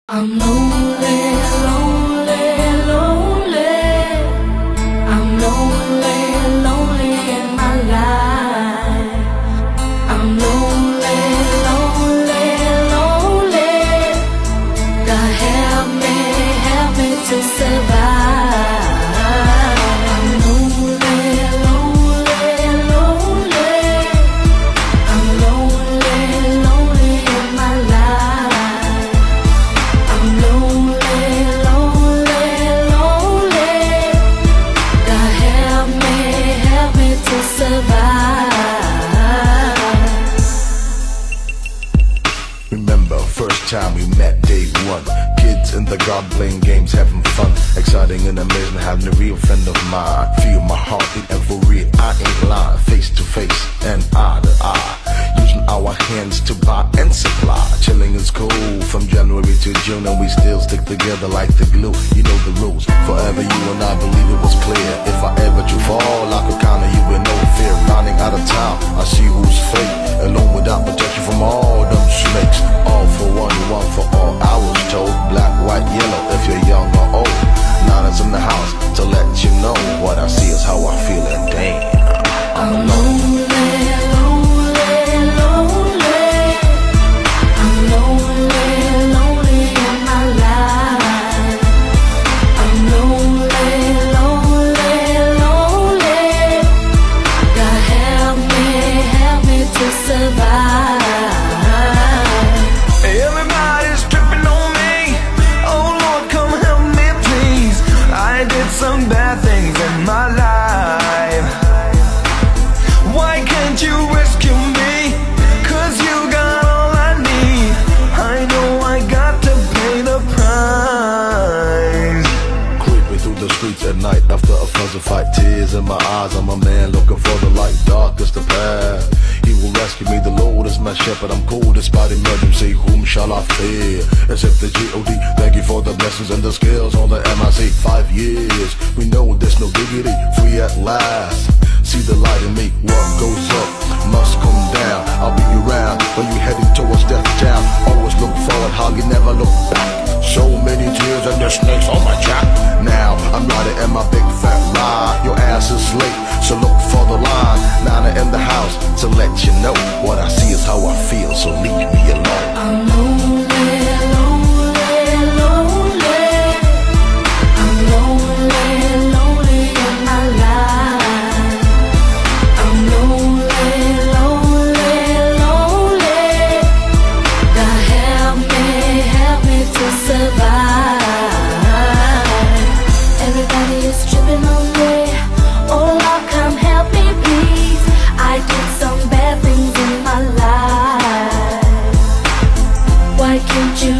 I'm lonely, lonely, lonely. I'm lonely, lonely in my life. I'm lonely, lonely, lonely. God help me to survive. I'm lonely, lonely, lonely. I'm lonely, lonely in my life. I'm lonely, lonely, lonely. God help me to survive. Remember, first time we met, day one. Kids in the garden playing games, having fun. Exciting and amazing, having a real friend of mine. Feel my heartbeat and for real, I ain't lying. Face to face and eye to eye. Using our hands to buy and supply. Chilling is cool from January to June, and we still stick together like the glue. You know the rules. Forever you and I believe it was clear. If I ever do fall, I could count on you with no fear. Running out of town, I see who's fake. Alone without protection from all them snakes. All for one, one for all. I was told black, white, yellow. If you're young or old, Nana's in the house to let you know what I see is how I feel, and damn, I'm alone. Everybody's tripping on me. Oh Lord, come help me please. I did some bad things in my life. Why can't you rescue me? 'Cause you got all I need. I know I got to pay the price. Creeping through the streets at night after a fuzzy fight. Tears in my eyes, I'm a man looking for the light. Dark is the path, He will rescue me. The Lord is my shepherd, I'm cool despite emergency. Whom shall I fear? Except the G.O.D. Thank you for the blessings and the skills on the MIC. 5 years, we know there's no diggity. Free at last, see the light in me. What goes up must come down. I'll be around when you're heading towards Death Town. Always look forward, hardly never look back. So many tears and the snakes on my track. Now I'm riding in my big fat ride. Your ass is late, so look for the line. Nana in the house to let you know what I see is how I feel, so leave me alone. I'm lonely, lonely, lonely. I'm lonely, lonely in my life. I'm lonely, lonely, lonely. God help me to survive. Everybody is tripping on me. Oh Lord, come help me please. I did some bad things in my life. Why can't you